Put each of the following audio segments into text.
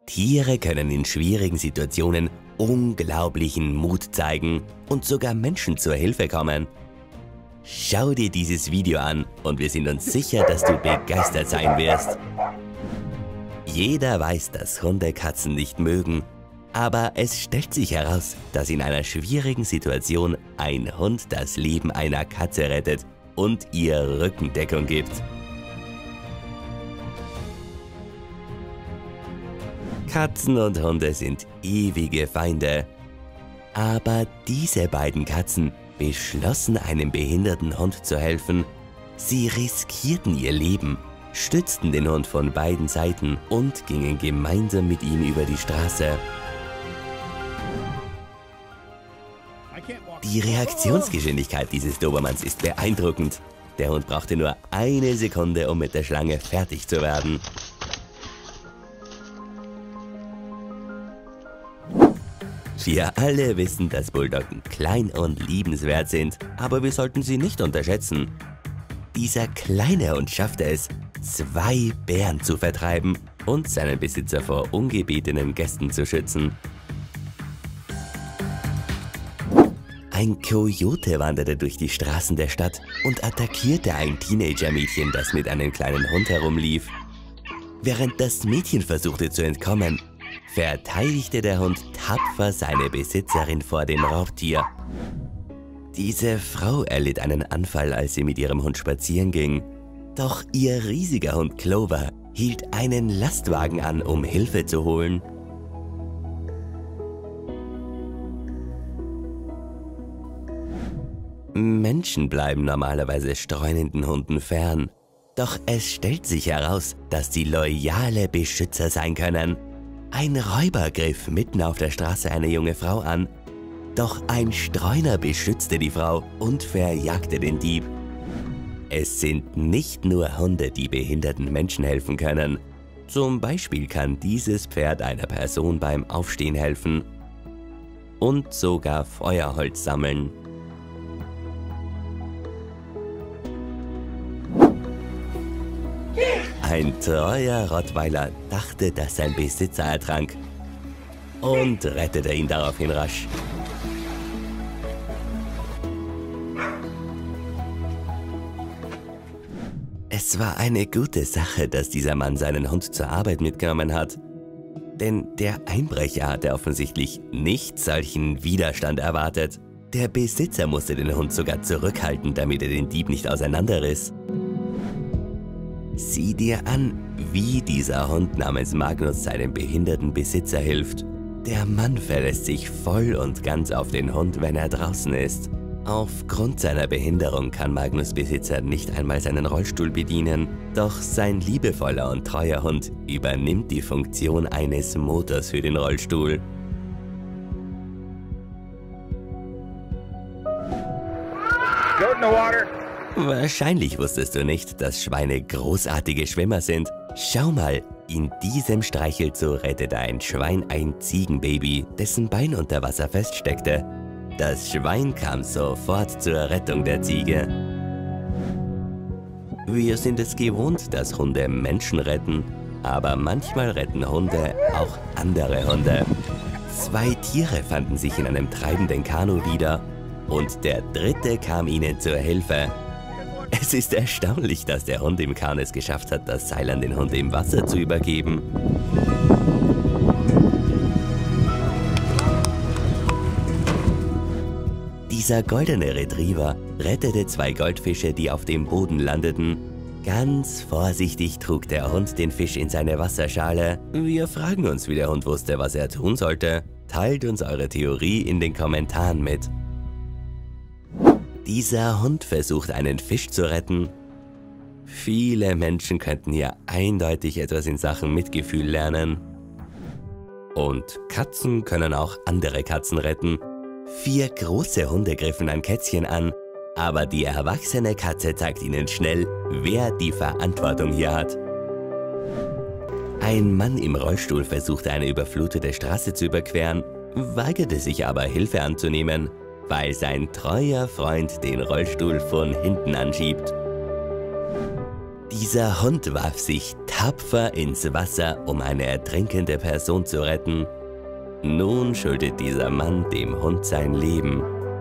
Tiere können in schwierigen Situationen unglaublichen Mut zeigen und sogar Menschen zur Hilfe kommen. Schau dir dieses Video an und wir sind uns sicher, dass du begeistert sein wirst. Jeder weiß, dass Hunde Katzen nicht mögen, aber es stellt sich heraus, dass in einer schwierigen Situation ein Hund das Leben einer Katze rettet und ihr Rückendeckung gibt. Katzen und Hunde sind ewige Feinde. Aber diese beiden Katzen beschlossen, einem behinderten Hund zu helfen. Sie riskierten ihr Leben, stützten den Hund von beiden Seiten und gingen gemeinsam mit ihm über die Straße. Die Reaktionsgeschwindigkeit dieses Dobermanns ist beeindruckend. Der Hund brauchte nur eine Sekunde, um mit der Schlange fertig zu werden. Wir alle wissen, dass Bulldoggen klein und liebenswert sind, aber wir sollten sie nicht unterschätzen. Dieser kleine Hund schaffte es, 2 Bären zu vertreiben und seinen Besitzer vor ungebetenen Gästen zu schützen. Ein Kojote wanderte durch die Straßen der Stadt und attackierte ein Teenager-Mädchen, das mit einem kleinen Hund herumlief. Während das Mädchen versuchte zu entkommen, verteidigte der Hund tapfer seine Besitzerin vor dem Raubtier. Diese Frau erlitt einen Anfall, als sie mit ihrem Hund spazieren ging. Doch ihr riesiger Hund Clover hielt einen Lastwagen an, um Hilfe zu holen. Menschen bleiben normalerweise streunenden Hunden fern. Doch es stellt sich heraus, dass sie loyale Beschützer sein können. Ein Räuber griff mitten auf der Straße eine junge Frau an. Doch ein Streuner beschützte die Frau und verjagte den Dieb. Es sind nicht nur Hunde, die behinderten Menschen helfen können. Zum Beispiel kann dieses Pferd einer Person beim Aufstehen helfen und sogar Feuerholz sammeln. Ein treuer Rottweiler dachte, dass sein Besitzer ertrank und rettete ihn daraufhin rasch. Es war eine gute Sache, dass dieser Mann seinen Hund zur Arbeit mitgenommen hat, denn der Einbrecher hatte offensichtlich nicht solchen Widerstand erwartet. Der Besitzer musste den Hund sogar zurückhalten, damit er den Dieb nicht auseinanderriss. Sieh dir an, wie dieser Hund namens Magnus seinem behinderten Besitzer hilft. Der Mann verlässt sich voll und ganz auf den Hund, wenn er draußen ist. Aufgrund seiner Behinderung kann Magnus Besitzer nicht einmal seinen Rollstuhl bedienen, doch sein liebevoller und treuer Hund übernimmt die Funktion eines Motors für den Rollstuhl. Goat in the water. Wahrscheinlich wusstest du nicht, dass Schweine großartige Schwimmer sind. Schau mal, in diesem Streichelzoo rettete ein Schwein ein Ziegenbaby, dessen Bein unter Wasser feststeckte. Das Schwein kam sofort zur Rettung der Ziege. Wir sind es gewohnt, dass Hunde Menschen retten, aber manchmal retten Hunde auch andere Hunde. 2 Tiere fanden sich in einem treibenden Kanu wieder und der dritte kam ihnen zur Hilfe. Es ist erstaunlich, dass der Hund im Kanu es geschafft hat, das Seil an den Hund im Wasser zu übergeben. Dieser goldene Retriever rettete 2 Goldfische, die auf dem Boden landeten. Ganz vorsichtig trug der Hund den Fisch in seine Wasserschale. Wir fragen uns, wie der Hund wusste, was er tun sollte. Teilt uns eure Theorie in den Kommentaren mit. Dieser Hund versucht, einen Fisch zu retten. Viele Menschen könnten hier eindeutig etwas in Sachen Mitgefühl lernen. Und Katzen können auch andere Katzen retten. 4 große Hunde griffen ein Kätzchen an, aber die erwachsene Katze zeigt ihnen schnell, wer die Verantwortung hier hat. Ein Mann im Rollstuhl versuchte, eine überflutete Straße zu überqueren, weigerte sich aber, Hilfe anzunehmen, weil sein treuer Freund den Rollstuhl von hinten anschiebt. Dieser Hund warf sich tapfer ins Wasser, um eine ertrinkende Person zu retten. Nun schuldet dieser Mann dem Hund sein Leben.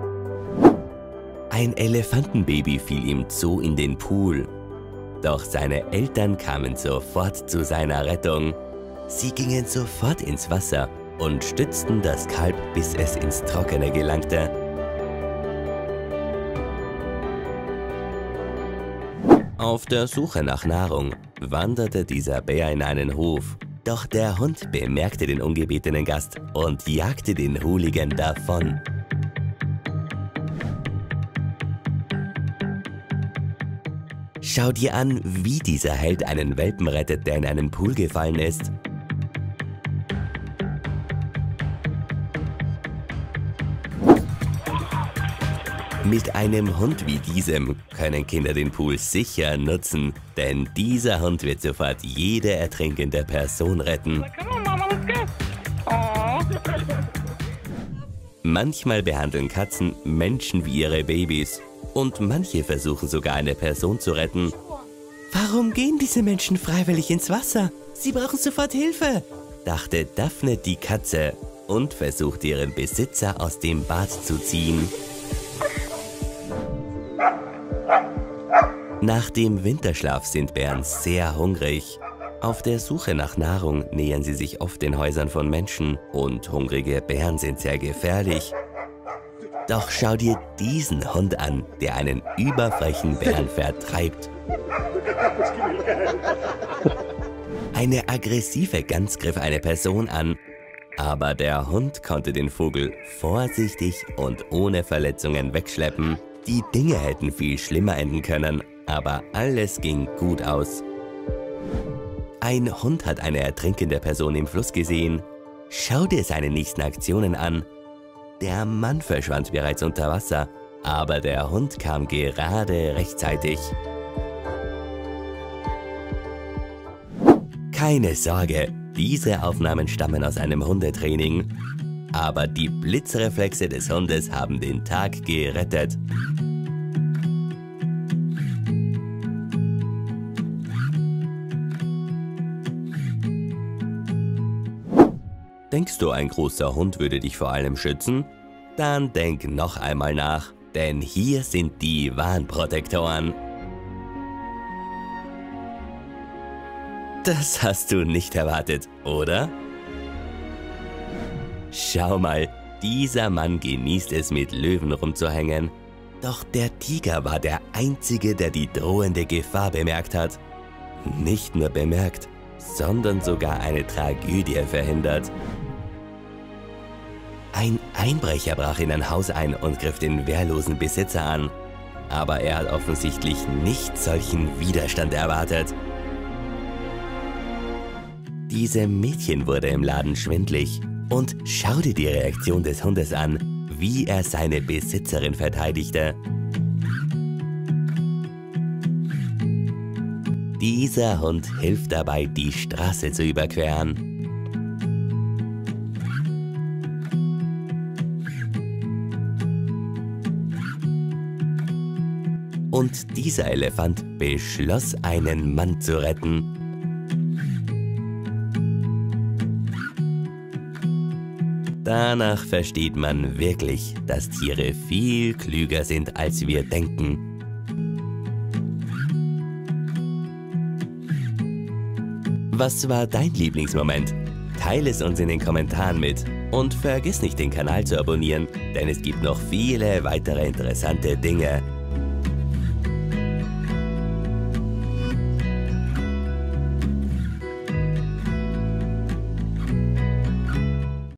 Ein Elefantenbaby fiel im Zoo in den Pool. Doch seine Eltern kamen sofort zu seiner Rettung. Sie gingen sofort ins Wasser und stützten das Kalb, bis es ins Trockene gelangte. Auf der Suche nach Nahrung wanderte dieser Bär in einen Hof. Doch der Hund bemerkte den ungebetenen Gast und jagte den Hooligan davon. Schau dir an, wie dieser Held einen Welpen rettet, der in einen Pool gefallen ist. Mit einem Hund wie diesem können Kinder den Pool sicher nutzen, denn dieser Hund wird sofort jede ertrinkende Person retten. Manchmal behandeln Katzen Menschen wie ihre Babys und manche versuchen sogar eine Person zu retten. Warum gehen diese Menschen freiwillig ins Wasser? Sie brauchen sofort Hilfe, dachte Daphne die Katze und versuchte ihren Besitzer aus dem Bad zu ziehen. Nach dem Winterschlaf sind Bären sehr hungrig. Auf der Suche nach Nahrung nähern sie sich oft den Häusern von Menschen und hungrige Bären sind sehr gefährlich. Doch schau dir diesen Hund an, der einen überfrechen Bären vertreibt. Eine aggressive Gans griff eine Person an, aber der Hund konnte den Vogel vorsichtig und ohne Verletzungen wegschleppen. Die Dinge hätten viel schlimmer enden können, aber alles ging gut aus. Ein Hund hat eine ertrinkende Person im Fluss gesehen. Schau dir seine nächsten Aktionen an. Der Mann verschwand bereits unter Wasser, aber der Hund kam gerade rechtzeitig. Keine Sorge, diese Aufnahmen stammen aus einem Hundetraining. Aber die Blitzreflexe des Hundes haben den Tag gerettet. Denkst du, ein großer Hund würde dich vor allem schützen? Dann denk noch einmal nach, denn hier sind die Warnprotektoren. Das hast du nicht erwartet, oder? Schau mal, dieser Mann genießt es, mit Löwen rumzuhängen. Doch der Tiger war der Einzige, der die drohende Gefahr bemerkt hat. Nicht nur bemerkt, sondern sogar eine Tragödie verhindert. Ein Einbrecher brach in ein Haus ein und griff den wehrlosen Besitzer an. Aber er hat offensichtlich nicht solchen Widerstand erwartet. Diesem Mädchen wurde im Laden schwindlig. Und schau dir die Reaktion des Hundes an, wie er seine Besitzerin verteidigte. Dieser Hund hilft dabei, die Straße zu überqueren. Und dieser Elefant beschloss, einen Mann zu retten. Danach versteht man wirklich, dass Tiere viel klüger sind, als wir denken. Was war dein Lieblingsmoment? Teile es uns in den Kommentaren mit und vergiss nicht, den Kanal zu abonnieren, denn es gibt noch viele weitere interessante Dinge,